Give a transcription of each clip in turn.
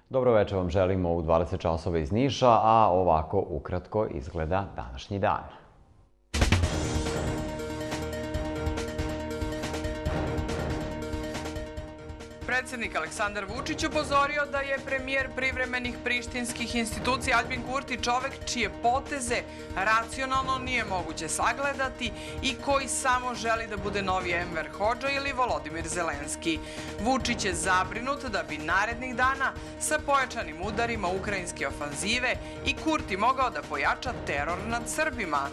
Dobro večer vam želimo u 20 časova iz Niša, a ovako ukratko izgleda današnji dan. Predsednik Aleksandar Vučić upozorio da je premijer privremenih prištinskih institucija Aljbin Kurti čovek čije poteze racionalno nije moguće sagledati i koji samo želi da bude novi Enver Hodža ili Volodimir Zelenski. Vučić je zabrinut da bi narednih dana sa pojačanim udarima ukrajinske ofanzive i Kurti mogao da pojača teror nad Srbima.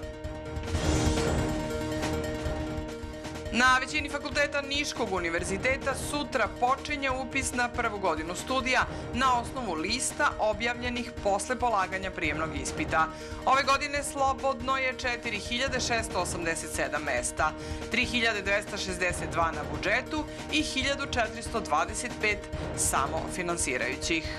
Na većini fakulteta Niškog univerziteta sutra počinje upis na prvu godinu studija na osnovu lista objavljenih posle polaganja prijemnog ispita. Ove godine slobodno je 4687 mesta, 3262 na budžetu i 1425 samofinansirajućih.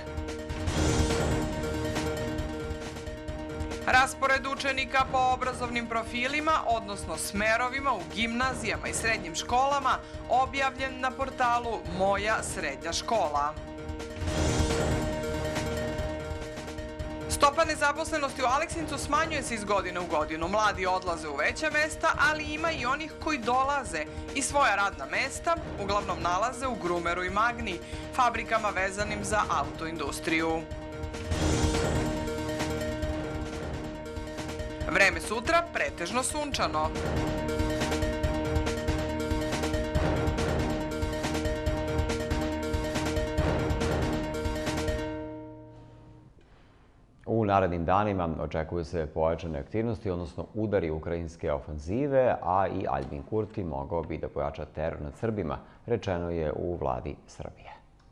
Raspored učenika po obrazovnim profilima, odnosno smerovima u gimnazijama i srednjim školama, objavljen na portalu Moja srednja škola. Stopa nezaposlenosti u Aleksincu smanjuje se iz godine u godinu. Mladi odlaze u veća mesta, ali ima i onih koji dolaze i svoja radna mesta uglavnom nalaze u Grumeru i Magni, fabrikama vezanim za autoindustriju. Vreme sutra pretežno sunčano. U narednim danima očekuju se pojačane aktivnosti, odnosno udari ukrajinske ofanzive, a i Aljbin Kurti mogao bi da pojača teror nad Srbima, rečeno je u vladi Srbije.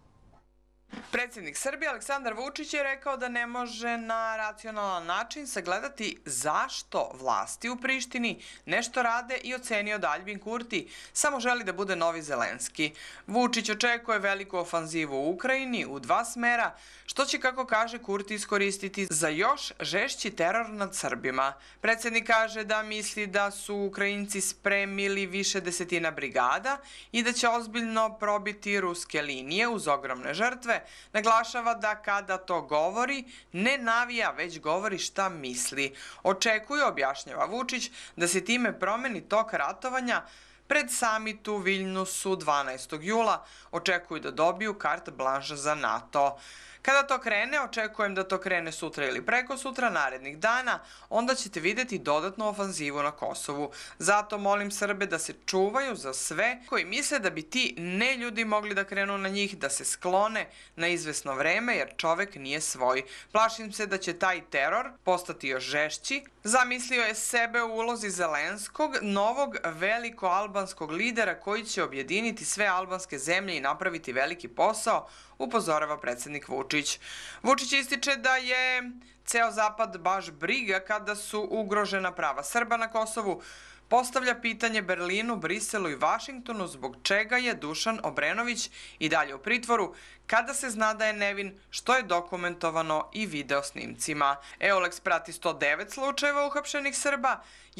Predsednik Srbije Aleksandar Vučić je rekao da ne može na racionalan način sagledati zašto vlasti u Prištini nešto rade i ocenio da Aljbin Kurti samo želi da bude novi Zelenski. Vučić očekuje veliku ofanzivu u Ukrajini u dva smera, što će, kako kaže, Kurti iskoristiti za još žešći teror nad Srbima. Predsednik kaže da misli da su Ukrajinci spremili više desetina brigada i da će ozbiljno probiti ruske linije uz ogromne žrtve. Naglašava da kada to govori, ne navija, već govori šta misli. Očekuje, objašnjava Vučić, da se time promeni tok ratovanja. Pred samit u Viljnusu 12. jula očekuju da dobiju carte blanche za NATO. Kada to krene, očekujem da to krene sutra ili preko sutra, narednih dana, onda ćete videti dodatnu ofanzivu na Kosovu. Zato molim Srbe da se čuvaju za sve koji misle da bi ti neljudi mogli da krenu na njih, da se sklone na izvesno vreme, jer čovek nije svoj. Plašim se da će taj teror postati još žešći. Zamislio je sebe u ulozi Zelenskog, novog veliko-albanskog lidera koji će objediniti sve albanske zemlje i napraviti veliki posao, upozorava predsednik Vučić. Vučić ističe da je ceo Zapad baš briga kada su ugrožena prava Srba na Kosovu. Postavlja pitanje Berlinu, Briselu i Vašingtonu zbog čega je Dušan Obrenović i dalje u pritvoru, kada se zna da je nevin, što je dokumentovano i video snimcima. EULEX prati 109 slučajeva uhapšenih Srba,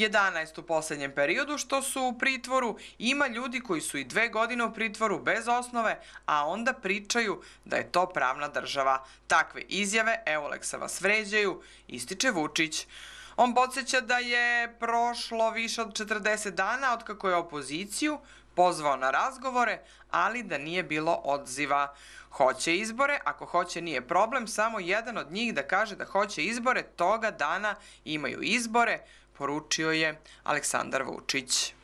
11 u poslednjem periodu što su u pritvoru. Ima ljudi koji su i 2 godine u pritvoru bez osnove, a onda pričaju da je to pravna država. Takve izjave EULEX-a vas vređaju, ističe Vučić. On podsjeća da je prošlo više od 40 dana otkako je opoziciju pozvao na razgovore, ali da nije bilo odziva. Hoće izbore, ako hoće nije problem, samo jedan od njih da kaže da hoće izbore, toga dana imaju izbore, poručio je Aleksandar Vučić.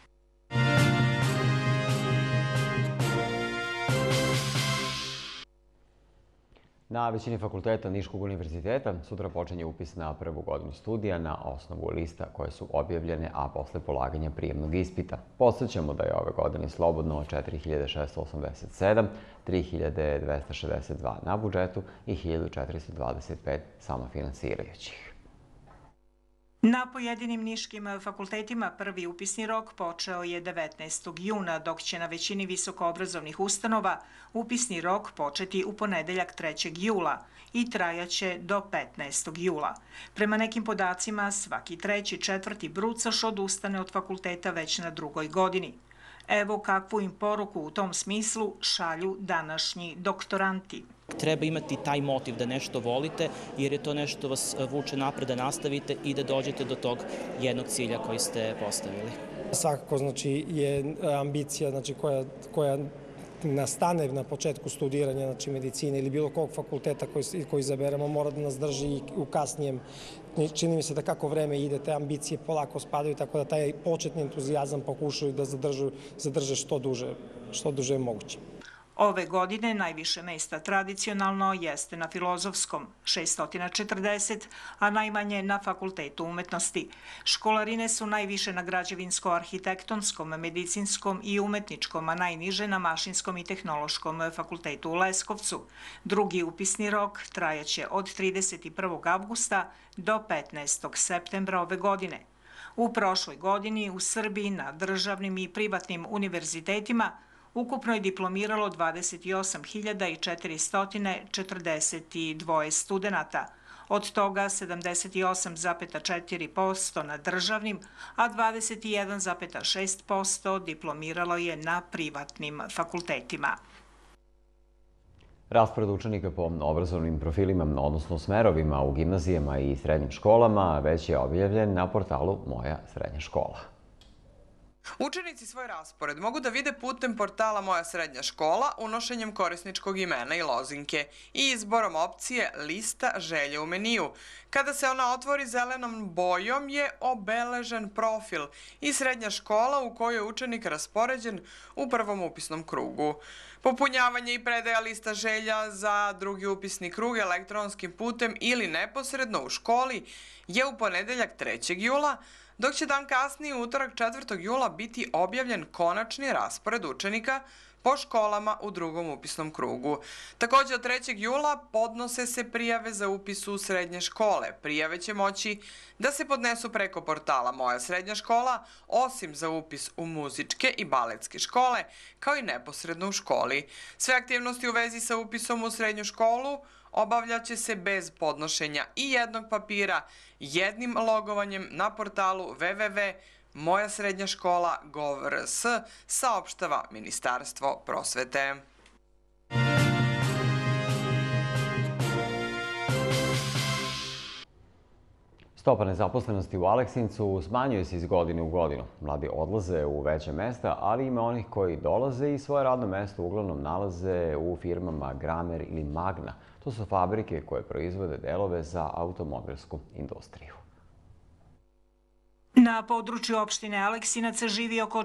Na većini fakulteta Niškog univerziteta sutra počinje upis na prvu godinu studija na osnovu lista koje su objavljene, a posle polaganja prijemnog ispita. Podsjećamo da je ove godine slobodno 4687, 3262 na budžetu i 1425 samofinansirajućih. Na pojedinim niškim fakultetima prvi upisni rok počeo je 19. juna, dok će na većini visokoobrazovnih ustanova upisni rok početi u ponedeljak 3. jula i trajaće do 15. jula. Prema nekim podacima, svaki treći, četvrti brucaš odustane od fakulteta već na drugoj godini. Evo kakvu im poruku u tom smislu šalju današnji doktoranti. Treba imati taj motiv da nešto volite, jer je to nešto vas vuče napred da nastavite i da dođete do tog jednog cilja koji ste postavili. Svakako, znači, je ambicija, znači, koja nastane na početku studiranja, znači, medicine ili bilo kog fakulteta koji izaberemo, mora da nas drži i u kasnijem. Čini mi se da kako vreme ide, te ambicije polako spadaju, tako da taj početni entuzijazam pokušaju da zadrže što duže je moguće. Ove godine najviše mesta tradicionalno jeste na Filozofskom, 640, a najmanje na Fakultetu umetnosti. Školarine su najviše na Građevinsko-arhitektonskom, Medicinskom i Umetničkom, a najniže na Mašinskom i Tehnološkom fakultetu u Leskovcu. Drugi upisni rok trajaće od 31. avgusta do 15. septembra ove godine. U prošloj godini u Srbiji na državnim i privatnim univerzitetima ukupno je diplomiralo 28.442 studenta, od toga 78,4% na državnim, a 21,6% diplomiralo je na privatnim fakultetima. Raspored učenika po obrazovnim profilima, odnosno smerovima u gimnazijama i srednjim školama, već je objavljen na portalu Moja srednja škola. Učenici svoj raspored mogu da vide putem portala Moja srednja škola unošenjem korisničkog imena i lozinke i izborom opcije Lista želje u meniju. Kada se ona otvori zelenom bojom je obeležen profil i srednja škola u kojoj je učenik raspoređen u prvom upisnom krugu. Popunjavanje i predaja lista želja za drugi upisni krug elektronskim putem ili neposredno u školi je u ponedeljak 3. jula, dok će dan kasnije, utorak 4. jula, biti objavljen konačni raspored učenika po školama u drugom upisnom krugu. Također od 3. jula podnose se prijave za upis u srednje škole. Prijave će moći da se podnesu preko portala Moja srednja škola, osim za upis u muzičke i baletske škole, kao i neposredno u školi. Sve aktivnosti u vezi sa upisom u srednju školu obavljaće se bez podnošenja i jednog papira, jednim logovanjem na portalu www.mojasrednjaškola.gov.rs, saopštava Ministarstvo prosvete. Stopa nezaposlenosti u Aleksincu smanjuje se iz godine u godinu. Mladi odlaze u veća mesta, ali ima onih koji dolaze i svoje radno mesto uglavnom nalaze u firmama Gramer ili Magna. To su fabrike koje proizvode delove za automobilsku industriju. Na području opštine Aleksinac živi oko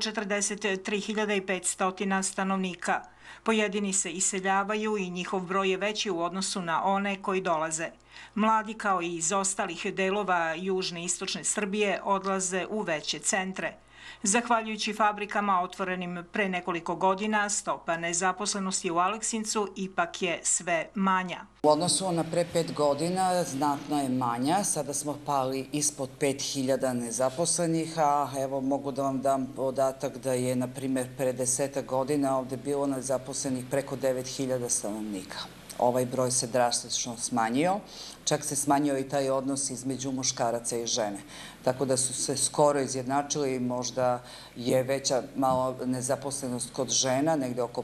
43.500 stanovnika. Pojedini se iseljavaju i njihov broj je veći u odnosu na one koji dolaze. Mladi, kao i iz ostalih delova južne i istočne Srbije, odlaze u veće centre. Zahvaljujući fabrikama otvorenim pre nekoliko godina, stopa nezaposlenosti u Aleksincu ipak je sve manja. U odnosu na pre 5 godina znatno je manja. Sada smo pali ispod 5.000 nezaposlenih, a evo mogu da vam dam podatak da je, na primjer, pre 10 godina ovde bilo nezaposlenih preko 9.000 stanovnika. Ovaj broj se drastično smanjio, čak se smanjio i taj odnos između muškaraca i žene. Tako da su se skoro izjednačili, možda je veća malo nezaposlenost kod žena, negde oko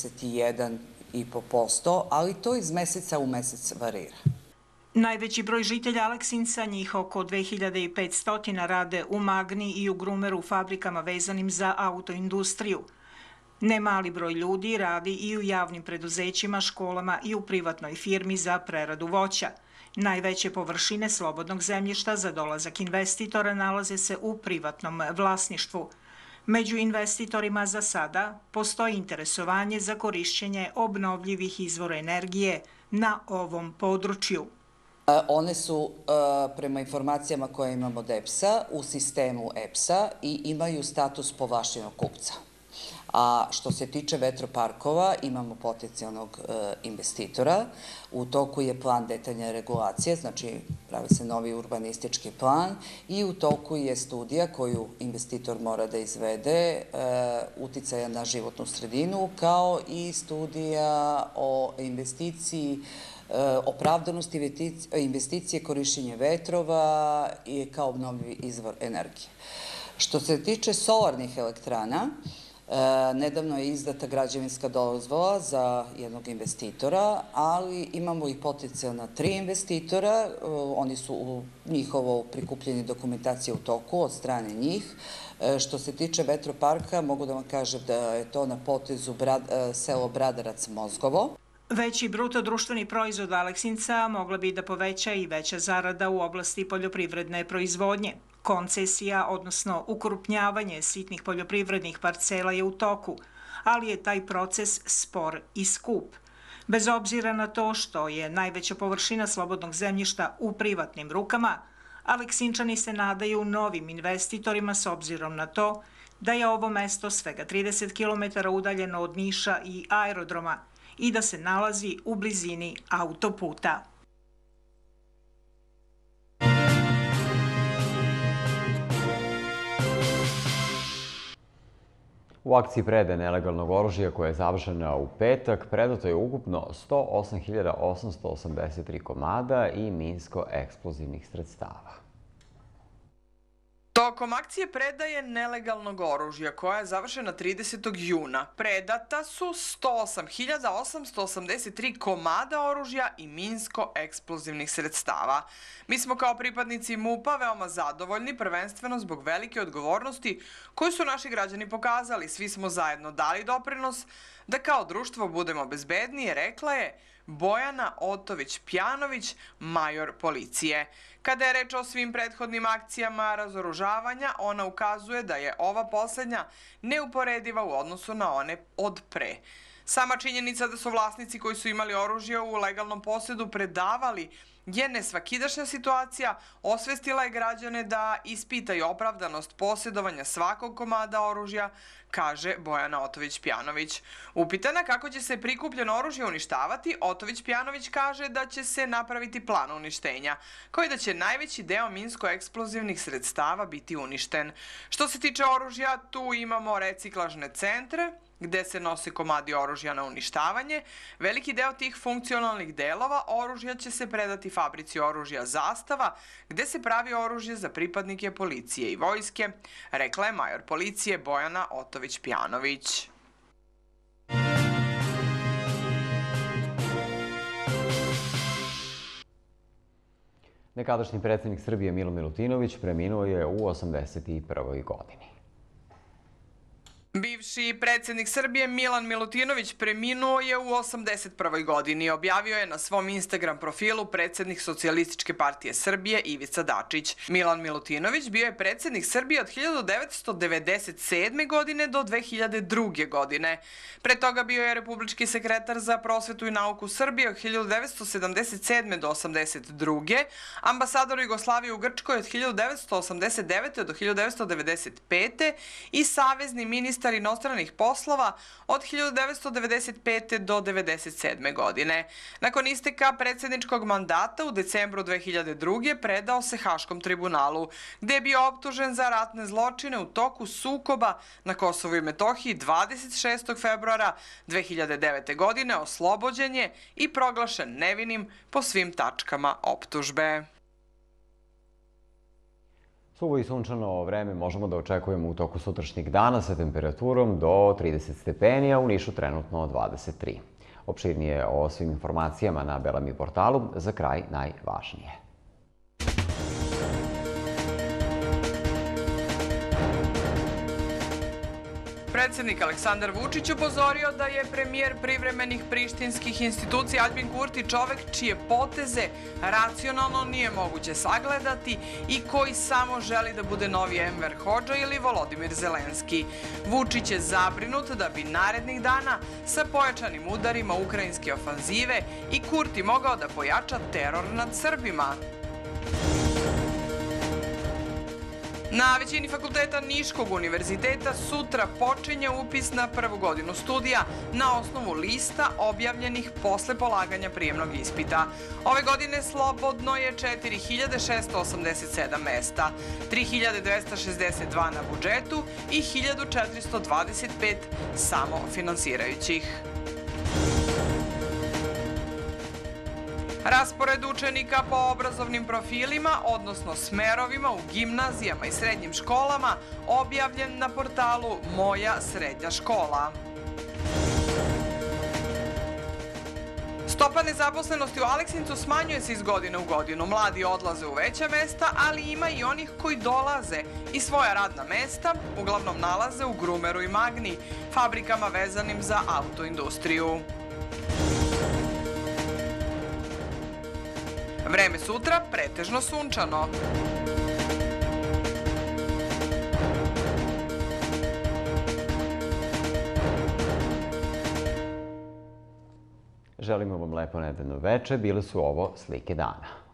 51,5%, ali to iz meseca u mesec varira. Najveći broj žitelja Aleksinca, njih oko 2500, rade u Magni i u Grumeru, fabrikama vezanim za autoindustriju. Nemali broj ljudi radi i u javnim preduzećima, školama i u privatnoj firmi za preradu voća. Najveće površine slobodnog zemljišta za dolazak investitora nalaze se u privatnom vlasništvu. Među investitorima za sada postoji interesovanje za korišćenje obnovljivih izvora energije na ovom području. One su, prema informacijama koje imamo od EPS-a, u sistemu EPS-a i imaju status povlašćenog kupca. A što se tiče vetroparkova, imamo potencijalnog investitora. U toku je plan detaljne regulacije, znači pravi se novi urbanistički plan i u toku je studija koju investitor mora da izvede uticaja na životnu sredinu, kao i studija o investiciji, opravdanosti investicije, korišćenje vetrova i kao obnovljivi izvor energije. Što se tiče solarnih elektrana, Nedavno je izdata građevinska dozvola za jednog investitora, ali imamo i potencijalna 3 investitora. Oni su njihovo prikupljanje dokumentacije u toku od strane njih. Što se tiče vetroparka, mogu da vam kažem da je to na potezu selo Bradarac-Mozgovo. Veći bruto društveni proizvod Aleksinca mogla bi da poveća i veća zarada u oblasti poljoprivredne proizvodnje. Koncesija, odnosno ukrupnjavanje sitnih poljoprivrednih parcela je u toku, ali je taj proces spor i skup. Bez obzira na to što je najveća površina slobodnog zemljišta u privatnim rukama, Aleksinčani se nadaju novim investitorima s obzirom na to da je ovo mesto svega 30 km udaljeno od Niša i aerodroma i da se nalazi u blizini autoputa. U akciji predaje nelegalnog oružja koja je završena u petak, predato je ukupno 108.883 komada i minsko-eksplozivnih sredstava. Tokom akcije predaje nelegalnog oružja koja je završena 30. juna predata su 108.883 komada oružja i minsko-eksplozivnih sredstava. Mi smo kao pripadnici MUP-a veoma zadovoljni, prvenstveno zbog velike odgovornosti koju su naši građani pokazali. Svi smo zajedno dali doprinos da kao društvo budemo bezbednije, rekla je Bojana Otović-Pjanović, major policije. Kada je reč o svim prethodnim akcijama razoružavanja, ona ukazuje da je ova poslednja neuporediva u odnosu na one od pre. Sama činjenica da su vlasnici koji su imali oružje u legalnom posedu predavali je nesvakidašnja situacija, osvestila je građane da ispitaju opravdanost posjedovanja svakog komada oružja, kaže Bojana Otović-Pjanović. Upitana kako će se prikupljeno oružje uništavati, Otović-Pjanović kaže da će se napraviti plan uništenja, kao i da će najveći deo minsko-eksplozivnih sredstava biti uništen. Što se tiče oružja, tu imamo reciklažne centre, gde se nose komadi oružja na uništavanje. Veliki deo tih funkcionalnih delova oružja će se predati fabrici oružja Zastava, gde se pravi oružje za pripadnike policije i vojske, rekla je major policije Bojana Otović-Pjanović. Nekadašnji predsjednik Srbije Milo Milutinović preminuo je u 81. godini. Bivši predsjednik Srbije Milan Milutinović preminuo je u 81. godini. Objavio je na svom Instagram profilu predsjednik Socijalističke partije Srbije Ivica Dačić. Milan Milutinović bio je predsjednik Srbije od 1997. godine do 2002. godine. Pre toga bio je republički sekretar za prosvetu i nauku Srbije od 1977. do 1982. Ambasador Jugoslavije u Grčkoj od 1989. do 1995. i savezni ministar inostranih poslova od 1995. do 1997. godine. Nakon isteka predsjedničkog mandata u decembru 2002. predao se Haškom tribunalu, gde je bio optužen za ratne zločine u toku sukoba na Kosovu i Metohiji 26. februara 2009. godine, oslobođen je i proglašen nevinim po svim tačkama optužbe. Suvo i sunčano vreme možemo da očekujemo u toku sutrašnjeg dana sa temperaturom do 30 stepeni, a u Nišu trenutno 23. Opširnije o svim informacijama na Belami portalu, za kraj najvažnije. Predsjednik Aleksandar Vučić upozorio da je premijer privremenih prištinskih institucija Aljbin Kurti čovek čije poteze racionalno nije moguće sagledati i koji samo želi da bude novi Enver Hodža ili Volodimir Zelenski. Vučić je zabrinut da bi narednih dana sa pojačanim udarima ukrajinske ofanzive i Kurti mogao da pojača teror nad Srbima. Na većini fakulteta Niškog univerziteta sutra počinje upis na prvu godinu studija na osnovu lista objavljenih posle polaganja prijemnog ispita. Ove godine slobodno je 4687 mesta, 3262 na budžetu i 1425 samofinansirajućih. Raspored učenika po obrazovnim profilima, odnosno smerovima u gimnazijama i srednjim školama, objavljen na portalu Moja srednja škola. Stopa nezaposlenosti u Aleksincu smanjuje se iz godine u godinu. Mladi odlaze u veća mesta, ali ima i onih koji dolaze i svoja radna mesta uglavnom nalaze u Grumeru i Magni, fabrikama vezanim za autoindustriju. Vreme sutra pretežno sunčano. Želimo vam lepo nedeljno veče, bile su ovo slike dana.